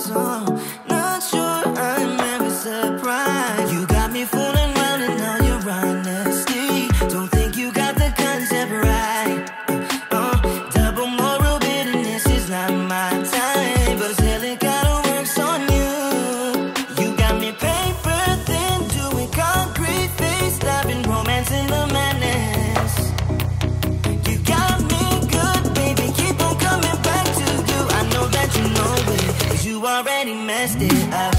song. Not sure I'm ever surprised. You got me fooling around and now you're honesty. Don't think you got the concept right. Double moral bitterness is not my time, but still it kinda works on you. You got me paper thin, doing concrete face, stopping romance in the madness. You got me good, baby, keep on coming back to you. I know that you know it, 'cause you already messed it up.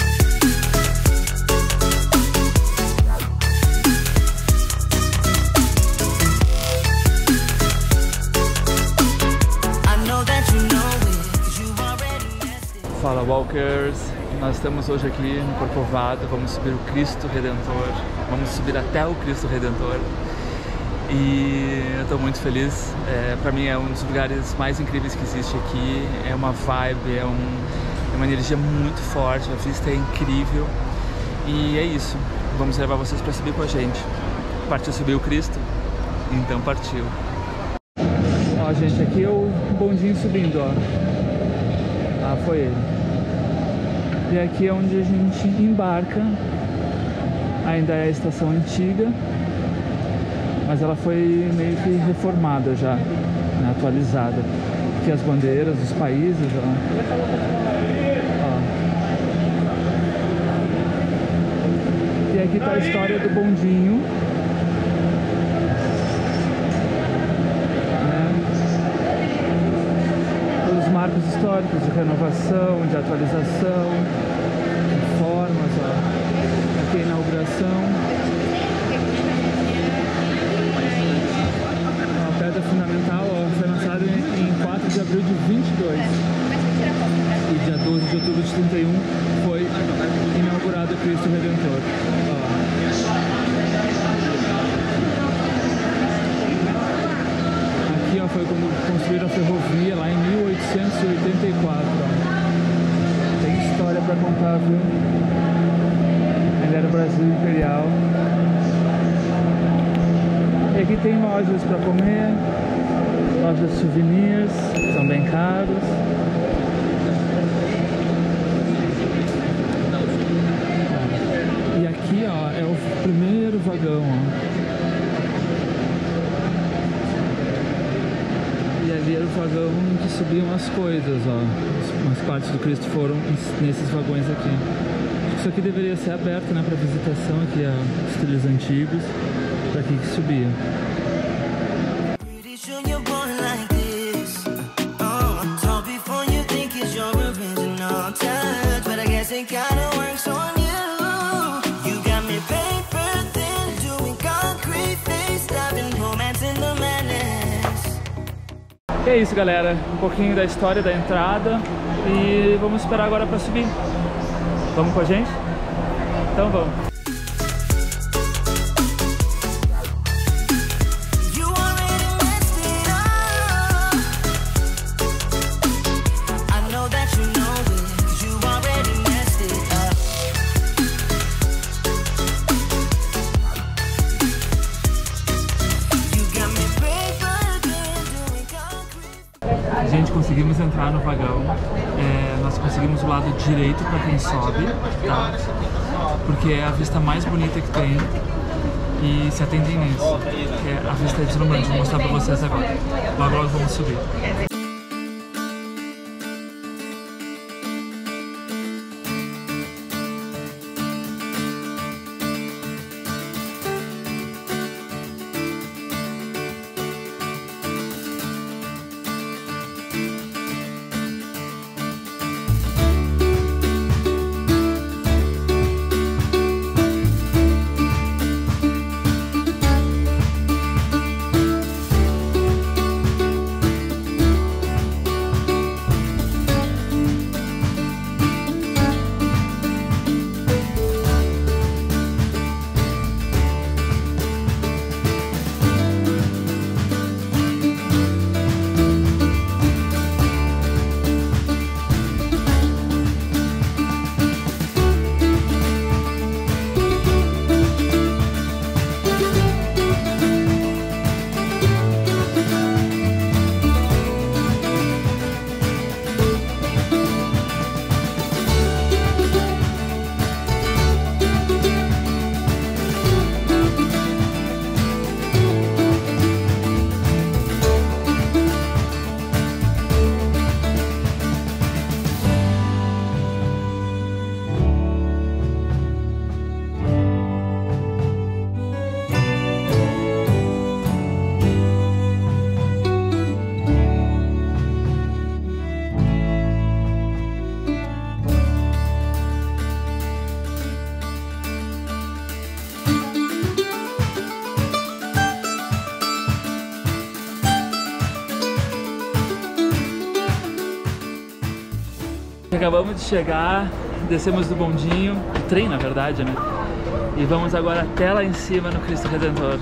Fala Walkers, nós estamos hoje aqui no Corcovado, vamos subir o Cristo Redentor, vamos subir até o Cristo Redentor e eu estou muito feliz, para mim é um dos lugares mais incríveis que existe aqui, é uma vibe, é uma energia muito forte, a vista é incrível e é isso, vamos levar vocês para subir com a gente. Partiu subir o Cristo? Então partiu. Ó gente, aqui é o bondinho subindo, ó. Ah, foi ele. E aqui é onde a gente embarca. Ainda é a estação antiga, mas ela foi meio que reformada já, né, atualizada. Aqui as bandeiras dos países, ó. E aqui tá a história do bondinho. Marcos históricos de renovação, de atualização, reformas, ó. Aqui a inauguração. A pedra fundamental, ó, foi lançada em 4 de abril de 22 e dia 12 de outubro de 31 foi inaugurado o Cristo Redentor. Ó. Aqui, ó, foi como construíram a ferrovia lá em 1884. Ó. Tem história pra contar, viu? Ainda era o Brasil Imperial. E aqui tem lojas pra comer, lojas de souvenirs, são bem caros. E aqui, ó, é o primeiro vagão, ó. Ali era o vagão em que subiam as coisas, ó. As partes do Cristo foram nesses vagões aqui. Isso aqui deveria ser aberto, né, para visitação, aqui os trilhos antigos, para aqui que subia. E é isso, galera, um pouquinho da história da entrada e vamos esperar agora para subir. Vamos com a gente? Então vamos. Gente, conseguimos entrar no vagão, nós conseguimos o lado direito para quem sobe, tá? Porque é a vista mais bonita que tem e se atentem nisso. A vista é deslumbrante, vou mostrar para vocês agora. Logo logo vamos subir. Acabamos de chegar, descemos do bondinho, do trem na verdade, né? E vamos agora até lá em cima no Cristo Redentor.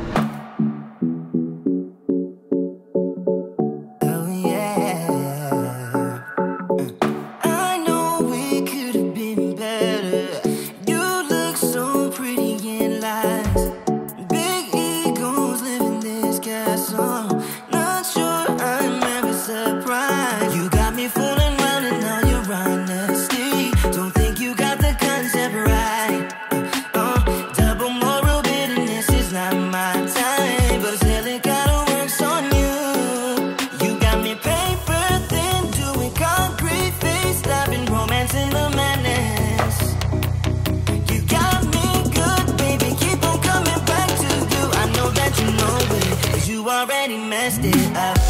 Already messed it up.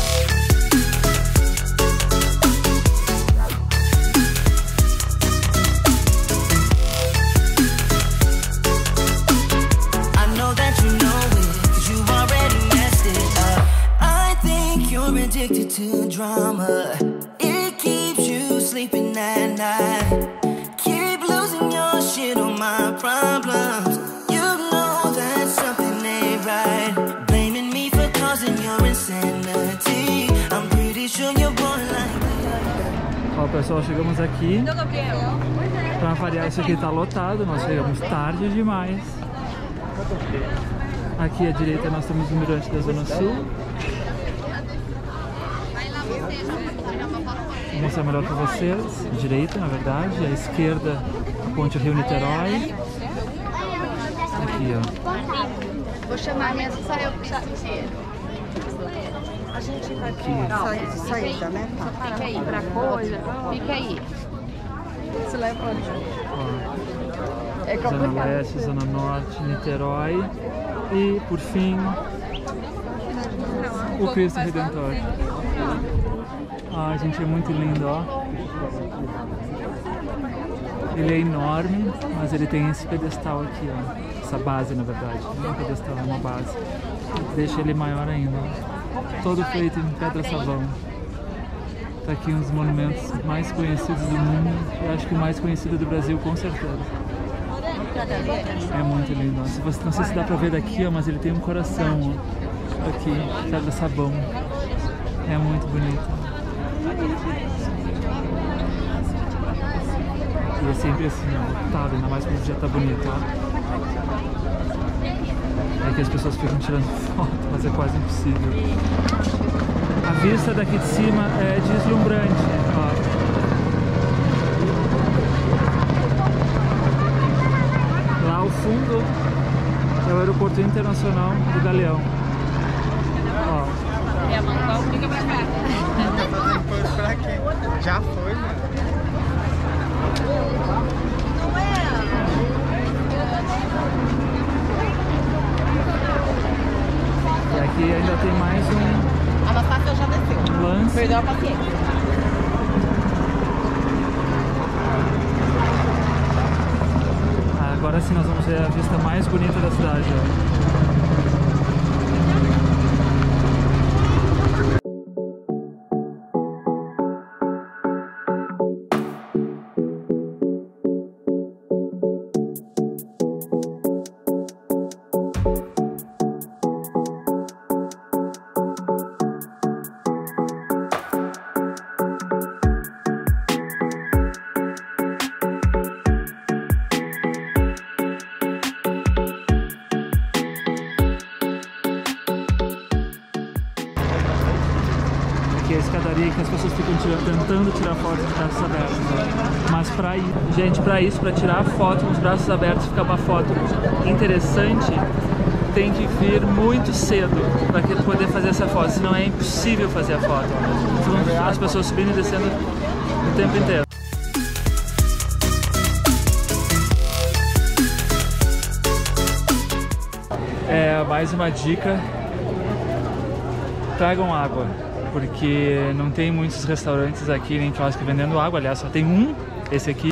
I know that you know it, 'cause you already messed it up. I think you're addicted to drama. It keeps you sleeping at night. Keep losing your shit on my problems. You know that something ain't right. Ó, pessoal, chegamos aqui. Pra variar, isso aqui tá lotado. Nós chegamos tarde demais. Aqui à direita nós temos o Mirante da Zona Sul. Vou mostrar melhor pra vocês. À direita, na verdade. À esquerda, a Ponte Rio-Niterói. Aqui, ó. Vou chamar a minha assessora. A gente vai aqui. Saída, né? Fica aí pra coisa. Fica aí. Se leva onde? É complicado. Zona Leste, Zona Norte, Niterói. E, por fim, o Cristo Redentor. Ah, gente, é muito lindo, ó. Ele é enorme, mas ele tem esse pedestal aqui, ó. Essa base, na verdade. Não é um pedestal, é uma base. Deixa ele maior ainda, ó. Todo feito em pedra-sabão. Tá aqui uns monumentos mais conhecidos do mundo. Eu acho que o mais conhecido do Brasil, com certeza. É muito lindo. Não sei se dá pra ver daqui, ó, mas ele tem um coração, ó. Aqui, pedra-sabão. É muito bonito. E é sempre assim, ó, lotado, ainda mais quando o dia tá bonito, ó. É que as pessoas ficam tirando foto, mas é quase impossível. A vista daqui de cima é deslumbrante, ó. Lá ao fundo é o Aeroporto Internacional do Galeão. Ó. E a mão fica pra cá. Tá fazendo coisa pra quê? Já foi, né? E aqui ainda tem mais A Anastácia já desceu. lance. Perdeu a paciência. Agora sim nós vamos ver a vista mais bonita da cidade, ó. Aqui é a escadaria que as pessoas ficam tentando tirar foto com os braços abertos, ó. Mas pra ir, gente, pra tirar foto com os braços abertos, ficar uma foto interessante, tem que vir muito cedo para poder fazer essa foto, senão é impossível fazer a foto. Então, as pessoas subindo e descendo o tempo inteiro. É, mais uma dica: tragam água, porque não tem muitos restaurantes aqui nem quiosque vendendo água. Aliás, só tem um, esse aqui.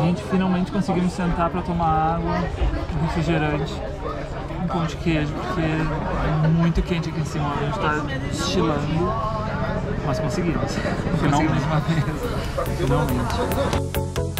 gente finalmente conseguimos sentar para tomar água, um refrigerante, um pão de queijo, porque é muito quente aqui em cima, a gente tá estilando, mas conseguimos. Finalmente uma vez. Finalmente.